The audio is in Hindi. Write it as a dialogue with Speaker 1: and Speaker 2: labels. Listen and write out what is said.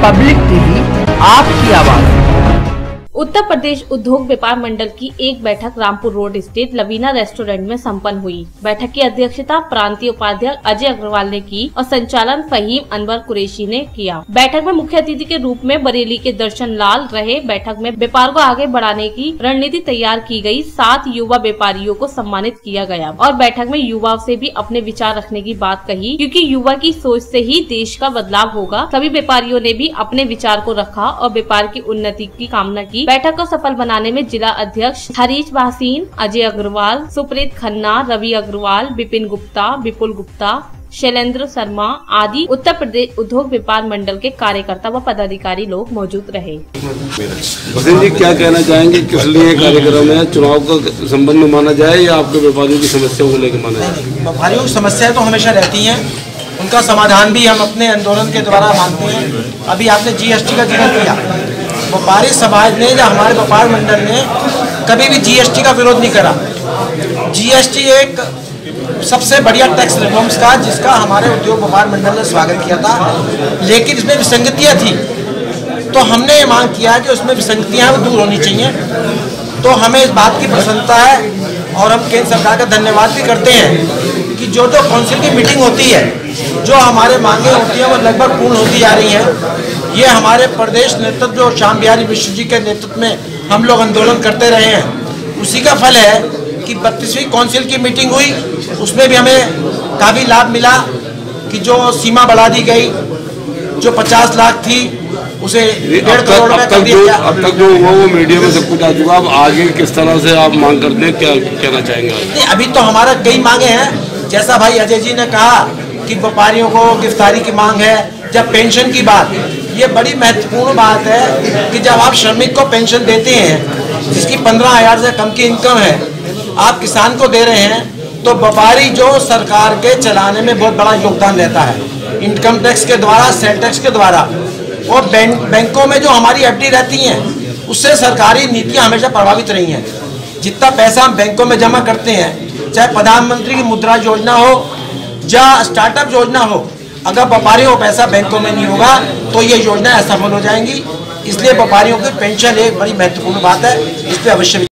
Speaker 1: पब्लिक टीवी, आपकी आवाज।
Speaker 2: उत्तर प्रदेश उद्योग व्यापार मंडल की एक बैठक रामपुर रोड स्थित लवीना रेस्टोरेंट में संपन्न हुई। बैठक की अध्यक्षता प्रांतीय उपाध्यक्ष अजय अग्रवाल ने की और संचालन फहीम अनवर कुरैशी ने किया। बैठक में मुख्य अतिथि के रूप में बरेली के दर्शन लाल रहे। बैठक में व्यापार को आगे बढ़ाने की रणनीति तैयार की गई। 7 युवा व्यापारियों को सम्मानित किया गया और बैठक में युवाओं से भी अपने विचार रखने की बात कही, क्योंकि युवा की सोच से ही देश का बदलाव होगा। सभी व्यापारियों ने भी अपने विचार को रखा और व्यापार की उन्नति की कामना की। बैठक को सफल बनाने में जिला अध्यक्ष हरीश भासीन, अजय अग्रवाल, सुप्रीत खन्ना, रवि अग्रवाल, विपिन गुप्ता, विपुल गुप्ता, शैलेंद्र शर्मा आदि उत्तर प्रदेश उद्योग व्यापार मंडल के कार्यकर्ता व पदाधिकारी लोग मौजूद रहे।
Speaker 3: भसीन जी, क्या कहना चाहेंगे, किस लिए कार्यक्रम है? चुनाव का संबंध में माना जाए या आपके व्यापारियों की समस्याओं को लेकर माना जाए?
Speaker 4: व्यापारियों की समस्याएं तो हमेशा रहती हैं, उनका समाधान भी हम अपने आंदोलन के द्वारा मांगते हैं। अभी आपने GST का जिक्र किया। व्यापारी समाज ने या हमारे व्यापार मंडल ने कभी भी GST का विरोध नहीं करा। GST एक सबसे बढ़िया टैक्स रिफॉर्म्स का, जिसका हमारे उद्योग व्यापार मंडल ने स्वागत किया था, लेकिन इसमें विसंगतियां थी। तो हमने ये मांग किया कि उसमें विसंगतियां दूर होनी चाहिए। तो हमें इस बात की प्रसन्नता है और हम केंद्र सरकार का धन्यवाद भी करते हैं कि जो काउंसिल की मीटिंग होती है, जो हमारे मांगे होती हैं, वो लगभग पूर्ण होती जा रही हैं। ये हमारे प्रदेश नेतृत्व जो श्याम बिहारी मिश्र जी के नेतृत्व में हम लोग आंदोलन करते रहे हैं, उसी का फल है कि 32वीं काउंसिल की मीटिंग हुई। उसमें भी हमें काफ़ी लाभ मिला कि जो सीमा बढ़ा दी गई, जो 50 लाख थी उसे 1.5 करोड़ रुपए कर दिया गया।
Speaker 3: अब तक जो वो मीडिया में सब कुछ आ चुका, अब आगे किस तरह से आप मांग करते हैं, क्या कहना चाहेंगे?
Speaker 4: नहीं, अभी तो हमारा कई मांगे हैं। जैसा भाई अजय जी ने कहा कि व्यापारियों को गिरफ्तारी की मांग है, जब पेंशन की बात, ये बड़ी महत्वपूर्ण बात है कि जब आप श्रमिक को पेंशन देते हैं जिसकी 15,000 से कम की इनकम है, आप किसान को दे रहे हैं, तो व्यापारी जो सरकार के चलाने में बहुत बड़ा योगदान देता है, इनकम टैक्स के द्वारा, सेल टैक्स के द्वारा। और बैंकों में जो हमारी FD रहती हैं, उससे सरकारी नीतियाँ हमेशा प्रभावित रही हैं। जितना पैसा हम बैंकों में जमा करते हैं, चाहे प्रधानमंत्री की मुद्रा योजना हो या स्टार्टअप योजना हो, अगर व्यापारियों को पैसा बैंकों में नहीं होगा तो ये योजना असफल हो जाएंगी। इसलिए व्यापारियों की पेंशन एक बड़ी महत्वपूर्ण बात है, इस पर अवश्य